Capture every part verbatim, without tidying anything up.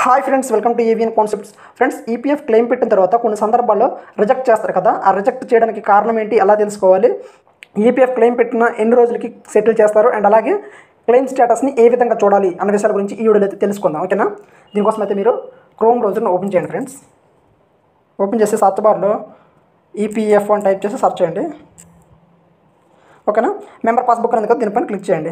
Hi friends, welcome to AVN concepts. Friends, EPF claim పెట్టిన తర్వాత కొన్ని సందర్భాల్లో రిజెక్ట్ చేస్తారు కదా. ఆ రిజెక్ట్ చేయడానికి కారణం ఏంటి, ఎలా తెలుసుకోవాలి, ఈపీఎఫ్ క్లెయిమ్ పెట్టిన ఎన్ని రోజులకి సెటిల్ చేస్తారు, అండ్ అలాగే క్లెయిమ్ స్టేటస్ని ఏ విధంగా చూడాలి అన్న విషయాల గురించి ఈ వీడియోలో అయితే తెలుసుకుందాం. ఓకేనా? దీనికోసం అయితే మీరు క్రోమ్ బ్రౌజర్ని ఓపెన్ చేయండి ఫ్రెండ్స్. ఓపెన్ చేసి సర్చ్ బార్లో ఈపీఎఫ్ అని టైప్ చేసి సర్చ్ చేయండి. ఓకేనా? మెంబర్ పాస్బుక్ అనేది కదా, దీనిపైన క్లిక్ చేయండి.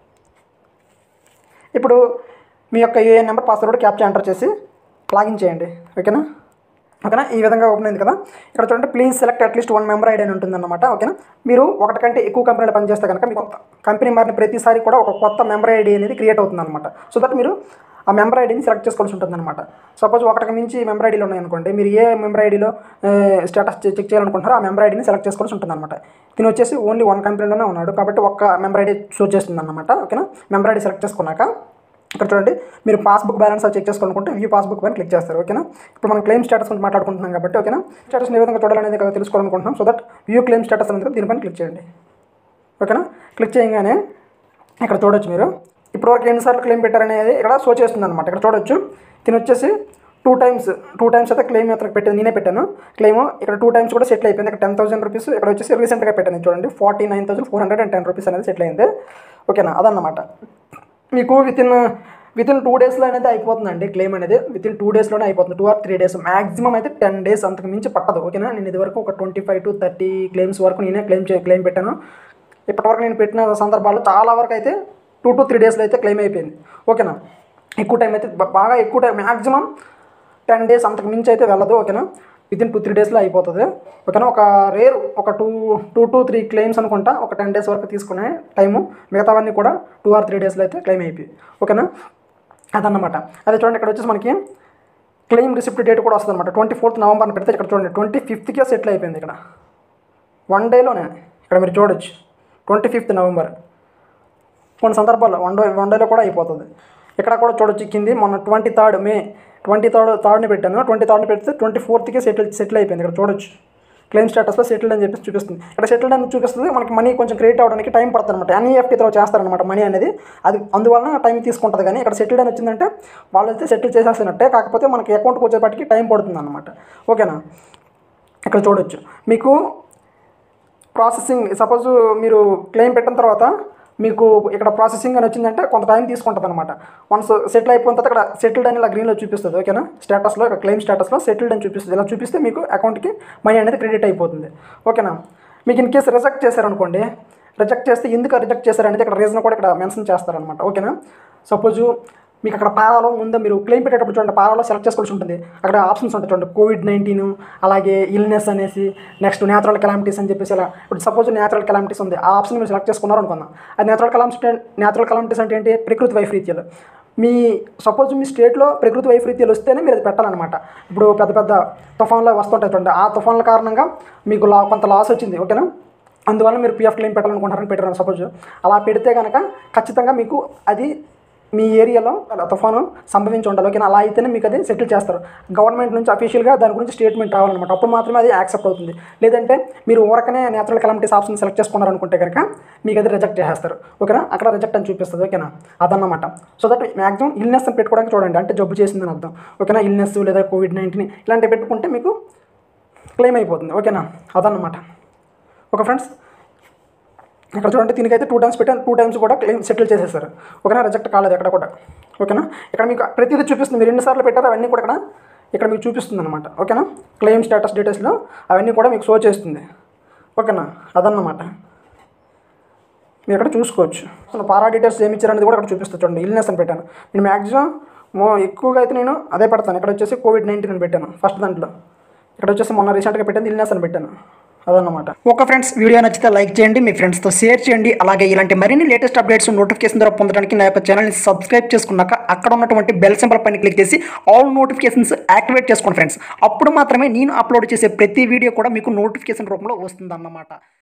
ఇప్పుడు మీ యొక్క UAN number, password, captcha enter చేసి లాగిన్ చేయండి. ఓకేనా? ఓకేనా? ఈ విధంగా ఓపెన్ అయింది కదా. ఇక్కడ చూడండి, please select at least one member ID అని ఉంటుందన్నమాట. ఓకేనా? మీరు ఒకటి కంటే ఎక్కువ కంపెనీలో పనిచేస్తే కనుక మీకు కంపెనీ మారిన ప్రతిసారి కూడా ఒక కొత్త మెంబర్ ఐడి అనేది క్రియేట్ అవుతుందన్నమాట. సో దట్ మీరు ఆ మెంబర్ ఐడిని సెలెక్ట్ చేసుకోవాల్సి ఉంటుందన్నమాట. సపోజ్ ఒకటికి మించి మెంబర్ ఐడీలు ఉన్నాయనుకోండి, మీరు ఏ మెంబర్ ఐడీలో స్టేటస్ చెక్ చేయాలనుకుంటున్నారో ఆ మెంబర్ ఐడిని సెలెక్ట్ చేసుకోవాల్సి ఉంటుందన్నమాట. దీని వచ్చేసి ఓన్లీ వన్ కంపెనీలోనే ఉన్నాడు కాబట్టి ఒక్క మెంబర్ ఐడి షో చేస్తుంది అన్నమాట. ఓకేనా? మెంబర్ ఐడి సెలెక్ట్ చేసుకున్నాక ఇక్కడ చూడండి, మీరు పాస్బుక్ బ్యాలెన్స్ అది చెక్ చేసుకోవాలనుకుంటే వ్యూ పాస్బుక్ పైన క్లిక్ చేస్తారు. ఓకేనా? ఇప్పుడు మనం క్లెయిమ్ స్టేటస్ గురించి మాట్లాడుకుంటున్నాం కాబట్టి, ఓకేనా, స్టేటస్ని ఏ విధంగా చూడాలనేది కదా తెలుసుకోవాలనుకుంటున్నాం. So that view claim status అనేది దీనిపైన క్లిక్ చేయండి. ఓకేనా? క్లిక్ చేయగానే ఇక్కడ చూడొచ్చు, మీరు ఇప్పటివరకు ఎన్నిసార్లు క్లెయిమ్ పెట్టారనేది ఇక్కడ షో చేస్తుంది అనమాట. ఇక్కడ చూడొచ్చు, దీని వచ్చేసి టూ టైమ్స్ టూ టైమ్స్ అయితే క్లెయిమ్ అతనికి పెట్టాను, నేనే పెట్టాను క్లెయిమ్. ఇక్కడ టూ టైమ్స్ కూడా సెటిల్ అయిపోయింది. ఇక్కడ టెన్ థౌసండ్ రూపీస్ ఇక్కడ వచ్చేసి రీసెంట్గా పెట్టాను చూడండి, forty nine thousand four hundred and ten rupees అనేది సెటిల్ అయింది. ఓకేనా? అదన్నమాట. మీకు within within two డేస్లో అనేది అయిపోతుందండి క్లెయిమ్ అనేది. విత్ ఇన్ టూ డేస్లోనే అయిపోతుంది, two or three days maximum అయితే టెన్ డేస్ అంతకు మించి పట్టదు. ఓకేనా? నేను ఇది వరకు ఒక twenty five to thirty claims వరకు నేనే క్లెయిమ్ చే క్లెయిమ్ పెట్టాను. ఇప్పటివరకు నేను పెట్టిన సందర్భాల్లో చాలా వరకు అయితే టూ టు త్రీ డేస్లో అయితే క్లెయిమ్ అయిపోయింది. ఓకేనా? ఎక్కువ టైం అయితే బాగా ఎక్కువ టైం మ్యాక్సిమం టెన్ డేస్ అంతకు మించి అయితే వెళ్ళదు. ఓకేనా? విత్ ఇన్ టూ త్రీ డేస్లో అయిపోతుంది. ఓకేనా? ఒక రేర్ ఒక two two to three claims అనుకుంటా ఒక టెన్ డేస్ వరకు తీసుకునే టైము, మిగతావన్నీ కూడా టూ ఆర్ త్రీ డేస్లో అయితే క్లెయిమ్ అయిపోయి. ఓకేనా? అదన్నమాట. అదే చూడండి, ఇక్కడ వచ్చేసి మనకి క్లెయిమ్ రిసిప్ట్ డేట్ కూడా వస్తుంది అనమాట. ట్వంటీ ఫోర్త్ నవంబర్ని పెడితే ఇక్కడ చూడండి ట్వంటీ ఫిఫ్త్కే సెటిల్ అయిపోయింది. ఇక్కడ వన్ డేలోనే ఇక్కడ మీరు చూడొచ్చు, ట్వంటీ ఫిఫ్త్ నవంబర్. కొన్ని సందర్భాల్లో వన్ డే వన్ డేలో కూడా అయిపోతుంది. ఇక్కడ కూడా చూడొచ్చు, కింది మొన్న twenty third May twenty third third పెట్టాను, ట్వంటీ థర్డ్ని పెడితే ట్వంటీ ఫోర్త్కే సెటిల్ సెటిల్ అయిపోయింది. ఇక్కడ చూడొచ్చు, క్లెయిమ్ స్టేటస్లో సెటిల్డ్ అని చెప్పేసి చూపిస్తుంది. ఇక్కడ సెటిల్డ్ అని చూపిస్తుంది. మనకి మనీ కొంచెం క్రియేట్ అవ్వడానికి టైం పడుతుంది అనమాట. ఎన్ఈఎఫ్టీ త్రో చేస్తారనమాట మనీ అనేది, అది అందువలన టైం తీసుకుంటుంది. కానీ ఇక్కడ సెటిల్డ్ అని వచ్చిందంటే వాళ్ళైతే సెటిల్ చేసేస్తున్నట్టే, కాకపోతే మనకి అకౌంట్కి వచ్చేపటికి టైం పడుతుంది అనమాట. ఓకేనా? ఇక్కడ చూడొచ్చు, మీకు ప్రాసెసింగ్ సపోజ్ మీరు క్లెయిమ్ పెట్టిన తర్వాత మీకు ఇక్కడ ప్రాసెసింగ్ అని వచ్చిందంటే కొంత టైం తీసుకుంటుంది అనమాట. వన్స్ సెటిల్ అయిపోయిన తర్వాత ఇక్కడ సెటిల్డ్ అని ఇలా గ్రీన్లో చూపిస్తుంది. ఓకేనా? స్టేటస్లో ఇక్కడ క్లెయిమ్ స్టేటస్లో సెటిల్డ్ అని చూపిస్తుంది. ఇలా చూపిస్తే మీకు అకౌంట్కి మనీ అనేది క్రెడిట్ అయిపోతుంది. ఓకేనా? మీకు ఇన్ కేసు రిజెక్ట్ చేశారనుకోండి, రిజెక్ట్ చేస్తే ఎందుకు రిజెక్ట్ చేశారనేది ఇక్కడ రీజన్ కూడా ఇక్కడ మెన్షన్ చేస్తారనమాట. ఓకేనా? సపోజు మీకు అక్కడ పారాలో ముందు మీరు క్లెయిమ్ పెట్టేటప్పుడు చూడండి, పారాలో సెలెక్ట్ చేసుకోవాల్సి ఉంటుంది. అక్కడ ఆప్షన్స్ ఉంటాయి చూడండి, కోవిడ్ నైన్టీన్, అలాగే ఇల్నెస్ అనేసి, నెక్స్ట్ న్యాచురల్ కెలామిటీస్ అని చెప్పేసి. ఇలా ఇప్పుడు సపోజ్ న్యాచురల్ కెలామిటీస్ ఉంది, ఆ ఆప్షన్ మీరు సెలెక్ట్ చేసుకున్నారు అనుకుందాం. అది న్యాచురల్ కెలామిటీ న్యాచురల్ కెలామిటీస్ అంటే ఏంటి, ప్రకృతి వైపరీత్యాలు. మీ సపోజ్ మీ స్టేట్లో ప్రకృతి వైపరీత్యాలు వస్తేనే మీరు అది పెట్టాలన్నమాట. ఇప్పుడు పెద్ద పెద్ద తుఫాన్లు వస్తుంటాయి చూడండి, ఆ తుఫాన్ల కారణంగా మీకు లా కొంత లాస్ వచ్చింది. ఓకేనా? అందువల్ల మీరు పీఎఫ్ క్లెయిమ్ పెట్టాలనుకుంటారని పెట్టారు సపోజ్. అలా పెడితే కనుక ఖచ్చితంగా మీకు అది మీ ఏరియాలో తుఫాను సంభవించి ఉండాలి. ఓకేనా? అలా అయితేనే మీకు అది సెటిల్ చేస్తారు. గవర్నమెంట్ నుంచి అఫీషియల్గా దాని గురించి స్టేట్మెంట్ రావాలన్నమాట. అప్పుడు మాత్రమే అది యాక్సెప్ట్ అవుతుంది. లేదంటే మీరు ఊరకనే న్యాచురల్ కెలామిటీస్ ఆప్షన్ సెలెక్ట్ చేసుకున్నారనుకుంటే కనుక మీకు అది రిజెక్ట్ చేస్తారు. ఓకేనా? అక్కడ రిజెక్ట్ అని చూపిస్తుంది. ఓకేనా? అదన్నమాట. సో దట్ మ్యాక్సిమం ఇల్నెస్ అని పెట్టుకోవడానికి చూడండి, అంటే జబ్బు చేసిందని అర్థం. ఓకేనా? ఇల్నెస్ లేదా కోవిడ్ నైన్టీన్ ఇలాంటివి పెట్టుకుంటే మీకు క్లెయిమ్ అయిపోతుంది. ఓకేనా? అదన్నమాట. ఓకే ఫ్రెండ్స్, ఇక్కడ చూడండి, దీనికైతే టూ టైమ్స్ పెట్టాను, టూ టైమ్స్ కూడా క్లెయిమ్ సెటిల్ చేసేసారు. ఓకేనా? రిజెక్ట్ కాలేదు ఎక్కడ కూడా. ఓకేనా? ఇక్కడ మీకు ప్రతిదీ చూపిస్తుంది, మీరు ఎన్నిసార్లు పెట్టారో అవన్నీ కూడా ఇక్కడ ఇక్కడ మీకు చూపిస్తుంది అనమాట. ఓకేనా? క్లెయిమ్ స్టేటస్ డీటెయిల్స్లో అవన్నీ కూడా మీకు షో చేస్తుంది. ఓకేనా? అదన్నమాట. మీరు ఇక్కడ చూసుకోవచ్చు. అసలు పారా డీటెయిల్స్ ఏమి ఇచ్చారనేది కూడా ఇక్కడ చూపిస్తుంది చూడండి. ఇల్నెస్ అని పెట్టాను నేను, మ్యాక్సిమం మో ఎక్కువగా అయితే నేను అదే పెడతాను. ఇక్కడ వచ్చేసి కోవిడ్ నైన్టీన్ అని పెట్టాను ఫస్ట్ దాంట్లో. ఇక్కడ వచ్చేసి మొన్న రీసెంట్గా పెట్టాను ఇల్నెస్ అని పెట్టాను. అదన్నమాట. ఓకే ఫ్రెండ్స్, వీడియో నచ్చితే లైక్ చేయండి, మీ ఫ్రెండ్స్తో షేర్ చేయండి. అలాగే ఇలాంటి మరిన్ని లేటెస్ట్ అప్డేట్స్ నోటిఫికేషన్ ద్వారా పొందడానికి నా యొక్క ఛానల్ని సబ్స్క్రైబ్ చేసుకున్నాక అక్కడ ఉన్నటువంటి బెల్ సింబల్ పైన క్లిక్ చేసి ఆల్ నోటిఫికేషన్స్ యాక్టివేట్ చేసుకోండి ఫ్రెండ్స్. అప్పుడు మాత్రమే నేను అప్లోడ్ చేసే ప్రతి వీడియో కూడా మీకు నోటిఫికేషన్ రూపంలో వస్తుందన్నమాట.